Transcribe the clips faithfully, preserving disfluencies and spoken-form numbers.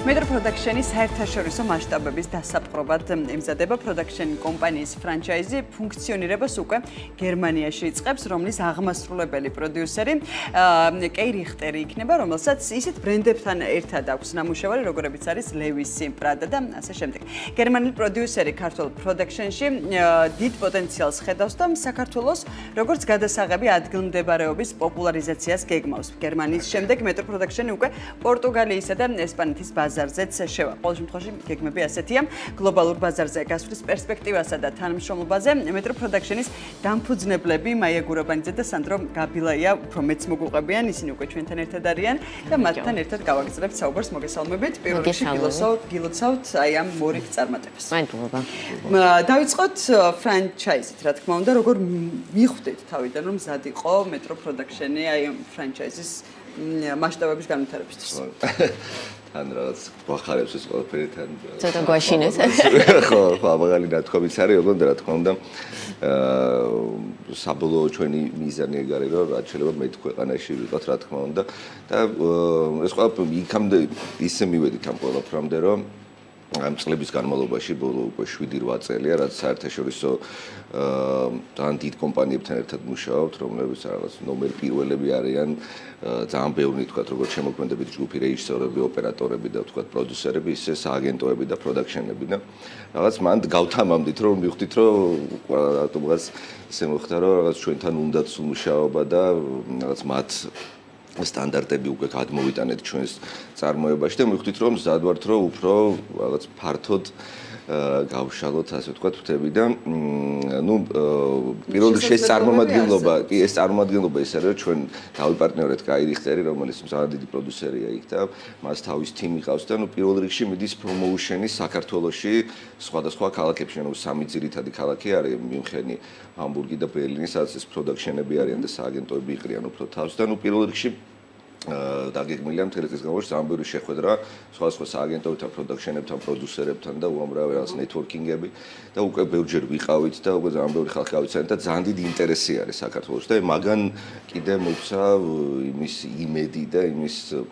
პროდაქშენი საერთაშორისო მასშტაბების დასაპყრობად ემზადება პროდაქშენ კომპანიის ფრანჩაიზი ფუნქციონირებას უკვე გერმანიაში იწყებს, რომლის აღმასრულებელი პროდიუსერი რიხტერი იქნება, რომელსაც ისეთ ბრენდებთან ერთად აქვს ნამუშევარი, როგორებიც არის Levi, Prada და ასე შემდეგ. გერმანელი პროდიუსერი ქართულ პროდაქშენში დიდ პოტენციალს ხედავს და საქართველოს როგორც გადასაღები ადგილმდებარეობის პოპულარიზაციას გეგმავს. გერმანიის შემდეგ პროდაქშენი უკვე პორტუგალიისა და ესპანეთის ბაზარზეც შევა. ყოველ შემთხვევაში გეგმები ასეთია. გლობალურ ბაზარზე გასვლის პერსპექტივასა და თანამშრომლობაზე პროდაქშენის დამფუძნებლები მაია გურაბანიძე და სანდრო გაბილაია უფრო მეც მოგუყვებიან, ისინი უკვე ჩვენთან ერთად არიან და მათთან ერთად გავაგრძელებთ საუბარს. მოგესალმებით. პირველ რიგში გილოცავთ აი ამ მორიგ წარმატებას. მადლობა. დავიწყოთ ფრანჩაიზით, რა თქმა უნდა, როგორ მიხვდით თავიდან რომ მზად იყო პროდაქშენი აი ამ ფრანჩაიზის მასშტაბების განვითარებისთვის. თან რაღაც გვახარებს ეს ყველაფერი თან. ცოტა გვაშინეს. ხო, ხო, მაგალი ნათქვამიც არის, ოღონდ რა თქმა უნდა, აა საბოლოო ჩვენი მიზანი ეგ არის, რომ რაც შეიძლება მეტ ქვეყანაში ვიყოთ, რა თქმა უნდა. და ეს ყველაფერი იქამდე ისე მივედით ამ ყველაფრამდე, რომ ამ წლების განმავლობაში ბოლო უკვე შვიდი რვა წელია, რაც საერთაშორისო ძალიან დიდ კომპანიებთან ერთად მუშაობთ, რომლებიც რაღაც ნომერ პირველები არიან, ძალიან ბევრი თქვა, როგორც შემოქმედებითი ჯგუფი, რეჟისორები, ოპერატორები და თქვა პროდიუსერები, ისე სააგენტოები და პროდაქშენები და რაღაც მანდ გავთამამდით, რომ მივხვდით, რომ რატომღაც ისე მოხდა, რომ რაღაც ჩვენთან უნდათ სულ მუშაობა და რაღაც მათ სტანდარტები უკვე გადმოვიტანეთ ჩვენს წარმოებაში და მივხვდით, რომ მზად ვართ, რომ უფრო რაღაც ფართოდ გავშალოთ, ასე ვთქვათ, მთები და ნუ პირველ რიგში ეს წარმომადგენლობა, კი, ეს წარმომადგენლობა ის არის, რომ ჩვენ დავიპარტნიორეთ რიხტერი, რომელიც ძალიან დიდი პროდიუსერია იქ და მას თავის თიმი ყავს და ნუ პირველ რიგში მიდის პრომოუშენი საქართველოში სხვადასხვა ქალაქებში, ანუ სამი ძირითადი ქალაქი არის მიუნხენი, ჰამბურგი და ბერლინი, სადაც ეს პროდაქშენები არიან და სააგენტოები იყრიან უფრო თავს და ნუ პირველ რიგში დაგეგმილია მთელი წლის განმავლობაში ძალიან ბევრი შეხვედრა სხვადასხვა სააგენტოებთან, პროდაქშენებთან, პროდიუსერებთან და უამრავი რაღაც ნეტვორკინგები და უკვე ბევრჯერ ვიყავით და უკვე ძალიან ბევრი ხალხი გავიცანეთ და ძალიან დიდი ინტერესი არის საქართველოში და მაგან კიდე მოგვცა იმის იმედი და იმის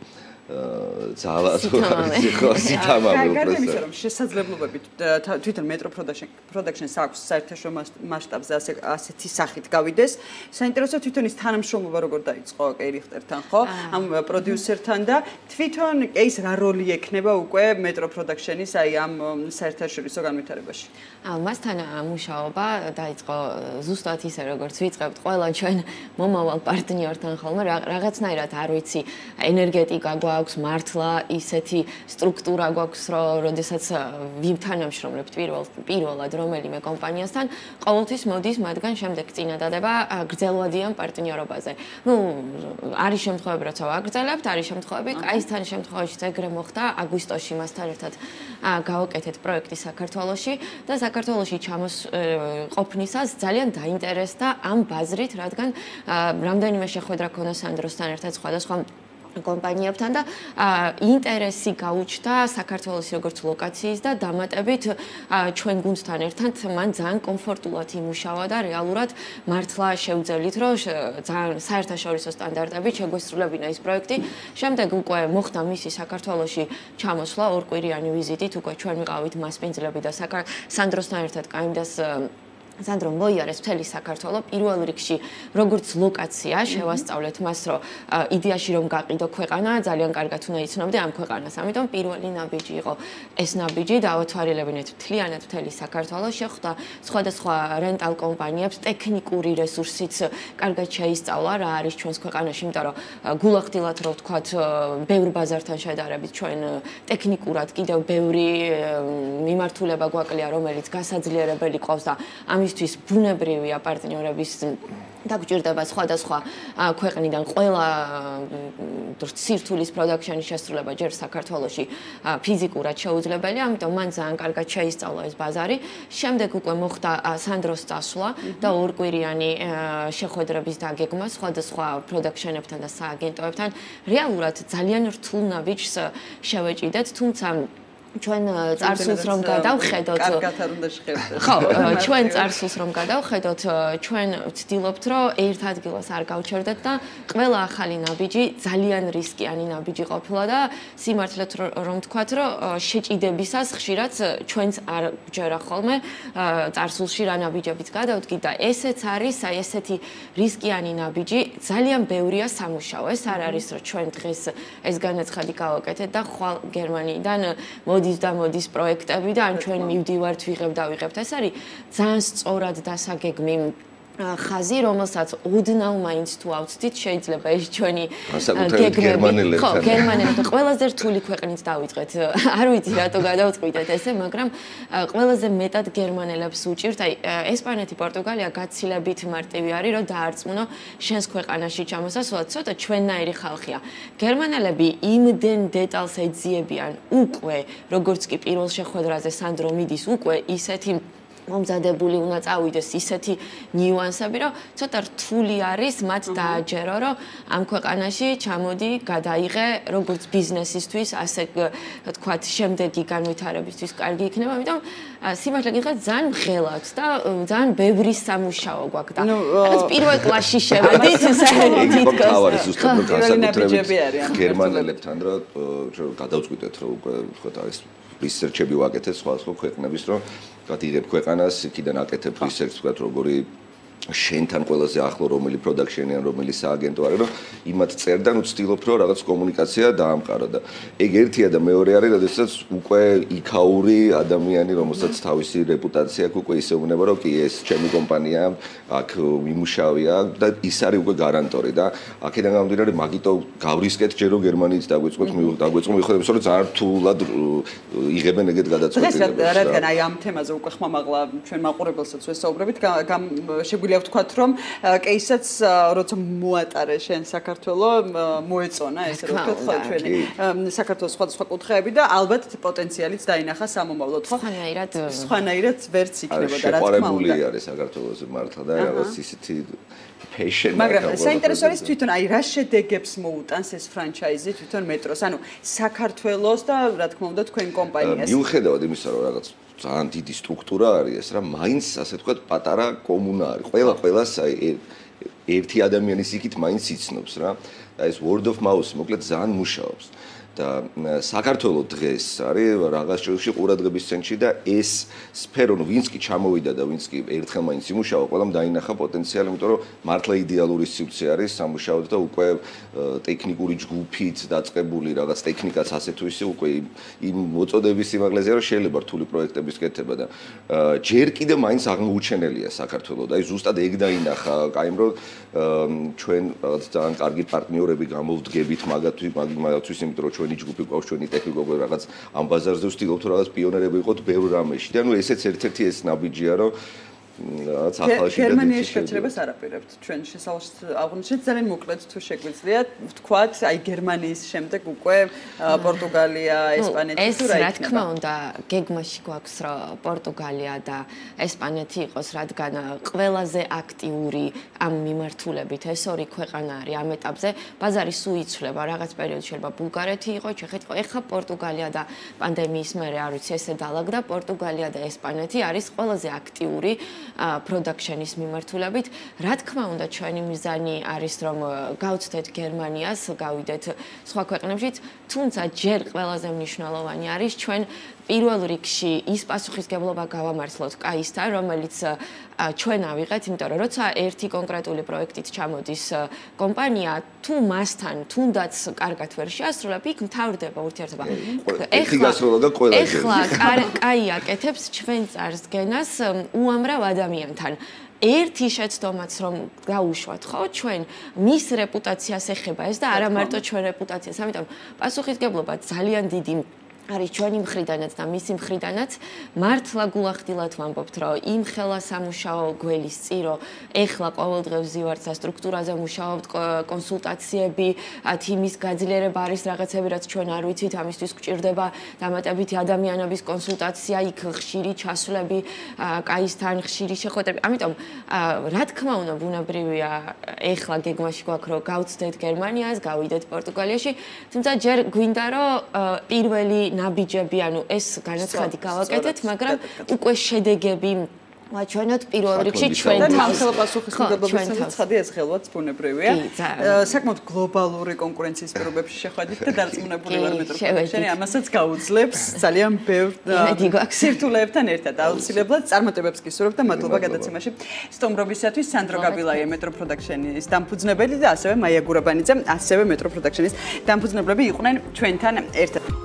ძალა ხო სიტამამე უბრალოდ რომ შესაძლებლობები თვითონ პროდაქშენს აქვს საერთაშორისო მასშტაბზე ასეთი სახით გავიდეს. საინტერესო თვითონ ის თანამშრომლობა როგორ დაიწყო რიხტერთან, ხო? ამ პროდიუსერთან და თვითონ ის რა როლი ექნება უკვე პროდაქშენის აი ამ საერთაშორისო განვითარებაში. მასთან მუშაობა დაიწყო ზუსტად ისე როგორც ვიწყებთ ყველა ჩვენ მომავალ პარტნიორთან ხოლმე რაღაცნაირად არ ვიცი ენერგეტიკა აქვს მართლა ისეთი სტრუქტურა გვაქვს, რომ როდესაც ვთანამშრომლებთ პირველ პირველად რომელიმე კომპანიასთან, ყოველთვის მოდის მათგან შემდეგ წინადადება გრძელვადიან პარტნიორობაზე. ნუ არის შემთხვევები, როცა ვაგრძელებთ, არის შემთხვევები, კაისთან შემთხვევაში ეგრე მოხდა აგვისტოში მასთან ერთად გავაკეთეთ პროექტი საქართველოში და საქართველოში ჩამოსყოფნისას ძალიან დაინტერესდა ამ ბაზრით, რადგან რამდენიმე შეხვედრა ქონდა სანდროსთან ერთად სხვადასხვა კომპანიებთან და ინტერესი გაუჩნდა საქართველოს როგორც ლოკაციის და დამატებით ჩვენ გუნდთან ერთად მან ძალიან კომფორტულად იმუშავა და რეალურად მართლა შევძელით, რომ ძალიან საერთაშორისო სტანდარტებით შეგვესრულებინა ის პროექტი. შემდეგ უკვე მოხდა მისი საქართველოში ჩამოსვლა ორკვირიანი ვიზიტით, უკვე ჩვენ ვიყავით მასპინძლები და სანდროსთან ერთად კაიმდას სანდრო მოიარეს მთელი საქართველო პირველ რიგში როგორც ლოკაცია შევასწავლეთ მას რომ იდეაში რომ გაყიდო ქვეყანა ძალიან კარგად უნდა იცნობდე ამ ქვეყანას ამიტომ პირველი ნაბიჯი იყო ეს ნაბიჯი დავათვალიერებინეთ მთლიანად მთელი საქართველო შეხვდა სხვადასხვა რენტალ კომპანიებს ტექნიკური რესურსიც კარგად შეისწავლა რა არის ჩვენს ქვეყანაში იმიტომ რომ გულახდილად რო ვთქვათ ბევრ ბაზართან შედარებით ჩვენ ტექნიკურად კიდევ ბევრი მიმართულება გვაკლია რომელიც გასაძლიერებელი ყავს და ამისთვის ბუნებრივია პარტნიორების დაგჭირდება სხვადასხვა ქვეყნიდან ყველა სირთულის პროდაქშენის შესრულება ჯერ საქართველოში ფიზიკურად შეუძლებელია, ამიტომ მან ძალიან კარგად შეისწავლა ეს ბაზარი. შემდეგ უკვე მოხდა სანდროს წასვლა და ორკვირიანი შეხვედრების დაგეგმა სხვადასხვა პროდაქშენებთან და სააგენტოებთან. რეალურად ძალიან რთულ ნაბიჯს შევეჭიდეთ, თუმცა ჩვენ წარსულს რომ გადავხედოთ კარგად არ უნდა შეხედოთ. ხო, ჩვენ წარსულს რომ გადავხედოთ, ჩვენ ვცდილობთ, რომ ერთ ადგილას არ გავჩერდეთ და ყველა ახალი ნაბიჯი ძალიან რისკიანი ნაბიჯი ყოფილა და სიმართლეთ რომ ვთქვათ, რომ შეჭიდებისას ხშირად ჩვენც არ გვჯერა ხოლმე წარსულში რა ნაბიჯებიც გადავდგით და ესეც არის აი ესეთი რისკიანი ნაბიჯი, ძალიან ბევრია სამუშაო. ეს არ არის რომ ჩვენ დღეს ეს განაცხადი გავაკეთეთ და ხვალ გერმანიიდან მოდის და მოდის პროექტები და ან ჩვენ მივდივართ ვიღებ და ვიღებთ. ეს არის ძალიან სწორად დასაგეგმი ხაზი, რომელსაც ოდნავ მაინც თუ ავწდით, შეიძლება ეს ჩვენი გერმანელებთან. ხო, გერმანელებთან ყველაზე რთული ქვეყნით დავიწყეთ. არ ვიცი რატო გადავწყვიტეთ ესე, მაგრამ ყველაზე მეტად გერმანელებს უჭირთ. აი, ესპანეთი, პორტუგალია გაცილებით მარტივი არის, რომ დაარწმუნო შენს ქვეყანაში ჩამოსასვლად, ცოტა ჩვენნაირი ხალხია. გერმანელები იმდენ დეტალს ეძიებიან უკვე, როგორც კი პირველ შეხვედრაზე სანდრო მიდის, უკვე ისეთი მომზადებული უნდა წავიდეს ისეთი ნიუანსები, რომ ცოტა რთული არის მათ დააჯერო, რომ ამ ქვეყანაში ჩამოდი, გადაიღე, როგორც ბიზნესისთვის, ასე თქვათ, შემდეგი განვითარებისთვის კარგი იქნება, ამიტომ სიმართლე გითხრათ, ძალიან ღელავთ და ძალიან ბევრი სამუშაო გვაქვს და რაღაც პირველ კლასში შევედით, საერთოდ თითქოს. თავარი ზუსტად განსაკუთრებით გერმანელებთან, რომ გადავწყვიტეთ, რომ უკვე თქვათ არის რისერჩები ვაკეთეთ სხვა სხვა ქვეყნების, რომ გადიღებ ქვეყანას, იქიდან აკეთებ რისერჩს, თქვათ, როგორი შენთან ყველაზე ახლო რომელი პროდაქშენი ან რომელი სააგენტო არის, რომ იმათ წერდა, ნუ ვცდილობ, რომ რაღაც კომუნიკაცია დაამყარა და ეგ ერთია და მეორე არის, როდესაც უკვე იქაური ადამიანი, რომელსაც თავისი რეპუტაცია აქვს, უკვე ისე უნება, რომ კი ეს ჩემი კომპანია, აქ მიმუშავია და ის არის უკვე გარანტორი და აქედან გამომდინარე, მაგიტო გავრისკეთ ჯერ რომ გერმანიით დაგვეწყოთ, დაგვეწყო მიხედავს, რომ ძალიან რთულად იღებენ ეგეთ გადაწყვეტილებებს. დღეს რადგან აი ამ თემაზე უკვე ხმამაღლა ჩვენ მაყურებელსაც ვესაუბრებით, შეგვიძლია ვთქვათ, რომ კეისაც როცა მოატარე შენ საქართველოს, მოეწონა ესე რომ ვთქვათ, ხო ჩვენი საქართველოს სხვადასხვა კუთხეები და ალბათ პოტენციალიც დაინახა სამომავლოდ, ხო? სხვანაირად სხვანაირად ვერც იქნებოდა, რა თქმა უნდა. შეყვარებული არის საქართველოს მართლა და რაღაც ისეთი patient. მაგრამ საინტერესო არის თვითონ აი რა შედეგებს მოუტანს ეს ფრანჩაიზი თვითონ მეტროს, ანუ საქართველოს და რა თქმა უნდა თქვენ კომპანიას. მიუხედავად იმისა, რომ რაღაც ძალიან დიდი სტრუქტურა არის ეს რა, მაინც ასე თქვა პატარა კომუნა არის. ყველა ყველას აი ერთი ადამიანის იქით მაინც იცნობს რა. და ეს word of mouth მოკლედ ძალიან მუშაობს. და საქართველოს დღეს არის რაღაც შეუში ყურადღების ცენტრში და ეს სფერო, ვინც კი ჩამოვიდა და ვინც კი ერთხელ მაინც იმუშავა, ყველამ დაინახა პოტენციალი, იმიტომ რომ მართლა იდეალური სივრცე არის სამუშაოდ და უკვე ტექნიკური ჯგუფით დაწყებული რაღაც ტექნიკაც ასე თუ ისე უკვე იმ მოწოდების სიმაღლეზეა, რომ შეიძლება რთული პროექტების კეთება და ჯერ კიდე მაინც აღმოუჩენელია საქართველოს და აი ზუსტად ეგ დაინახა, აი რომ ჩვენ რაღაც ძალიან კარგი პარტნიორები გამოვდგებით მაგათვი მაგათვის, იმიტომ რომ ჩვენი ჯგუფი ყავს, ჩვენი ტექნიკები რაღაც ამ ბაზარზე ვცდილობთ რომ რაღაც პიონერები ვიყოთ ბევრ რამეში და ნუ ესეც ერთ-ერთი ეს ნაბიჯია რომ რაღაც ახალში და გერმანიაში გაჩერებას არ აპირებთ ჩვენ შესაძლოა აღნიშნეთ ძალიან მოკლედ თუ შეგვიძლია ვთქვათ აი გერმანიის შემდეგ უკვე პორტუგალია, ესპანეთი თუ რა იქნება. ეს რა თქმა უნდა გეგმაში გვაქვს რომ პორტუგალია და ესპანეთი იყოს, რადგან ყველაზე აქტიური ამ მიმართულებით ეს ორი ქვეყანა არის ამ ეტაპზე. ბაზარი სულ იცვლება, რაღაც პერიოდში შეიძლება ბულგარეთი იყო, ჩეხეთი იყო, ეხლა პორტუგალია და პანდემიის მერე არ ვიცი ესე დაალაგდა, პორტუგალია და ესპანეთი არის ყველაზე აქტიური პროდაქშენის მიმართულებით. რა თქმა უნდა, ჩვენი მიზანი არის რომ გავცდეთ გერმანიას, გავიდეთ სხვა ქვეყნებშიც, თუმცა ჯერ ყველაზე მნიშვნელოვანი არის ჩვენ პირველ რიგში ის პასუხისგებლობა გავამართლოთ კაისთან, რომელიც ჩვენ ავიღეთ, იმიტომ რომ როცა ერთი კონკრეტული პროექტით ჩამოდის კომპანია, თუ მასთან თუნდაც კარგად ვერ შეასრულებ, იქ მთავრდება ურთიერთობა. ეხლა კაი აკეთებს ჩვენ წარსდგენას უამრავ ადამიანთან. ერთი შეცდომაც რომ გაუშვათ, ხო, ჩვენ მის რეპუტაციას ეხება ეს და არა მარტო ჩვენ რეპუტაციას, ამიტომ პასუხისგებლობა ძალიან დიდი არის ჩვენი მხრიდანაც და მისი მხრიდანაც. მართლა გულახდილად ვამბობთ, რომ იმ ხელა სამუშაო გველის წირო, ეხლა ყოველდღე ვზივართ სტრუქტურაზე მუშაობთ, კონსულტაციები, თიმის გაძლიერება არის რაღაცები, რაც ჩვენ არ ვიცით, ამისთვის გვჭირდება დამატებითი ადამიანების კონსულტაცია, იქ ხშირი ჩასვლები, კაისთან ხშირი შეხვედრები. ამიტომ რა თქმა უნდა, ბუნებრივია, ეხლა გეგმაში გვაქვს, რომ გავცდეთ გერმანიას, გავიდეთ პორტუგალიაში, თუმცა ჯერ გვინდა, რომ პირველი ნაბიჯები, ანუ ეს განაცხადი გავაკეთეთ, მაგრამ უკვე შედეგები ჩვენოთ პირველ რიგში ჩვენ და ნამდვილ პასუხისმგებლობის ცხადი ეს ხელვაც ბუნებრივია. საკმაოდ გლობალური კონკურენციის პირობებში შეხვედით და დარწმუნებული ვარ მეტროპოლიტენი ამასაც გაუძლებს ძალიან ბევრ სირთულეებთან ერთად. აუცილებლად წარმატებებს გისურვებთ და მადლობა გადაცემაში სტუმრობისათვის. სანდრო გაბილაია მეტროპროდაქშენის დამფუძნებელი და ასევე მაია გურაბანიძე ასევე მეტროპროდაქშენის დამფუძნებლები იყვნენ ჩვენთან ერთად.